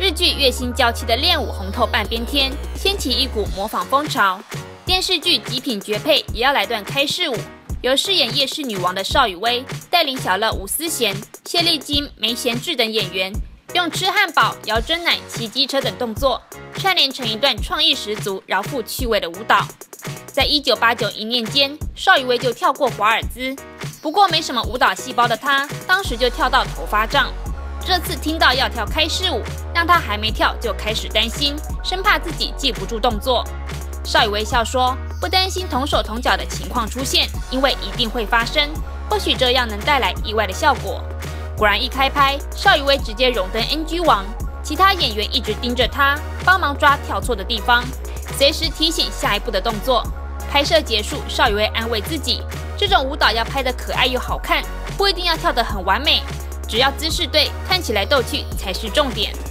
日剧月薪娇妻的练舞红透半边天，掀起一股模仿风潮。电视剧《极品绝配》也要来段开市舞，由饰演夜市女王的邵雨薇带领小乐、吴思贤、谢丽金、梅贤智等演员，用吃汉堡、摇真奶、骑机车等动作，串联成一段创意十足、饶富趣味的舞蹈。在1989一念间，邵雨薇就跳过华尔兹。不过没什么舞蹈细胞的她，当时就跳到头发胀。这次听到要跳开市舞，让她还没跳就开始担心，生怕自己记不住动作。邵雨薇笑说，不担心同手同脚的情况出现，因为一定会发生，或许这样能带来意外的效果。果然一开拍，邵雨薇直接荣登 NG 王，其他演员一直盯着她，帮忙抓跳错的地方，随时提醒下一步的动作。拍摄结束，邵雨薇安慰自己，这种舞蹈要拍得可爱又好看，不一定要跳得很完美，只要姿势对，看起来逗趣才是重点。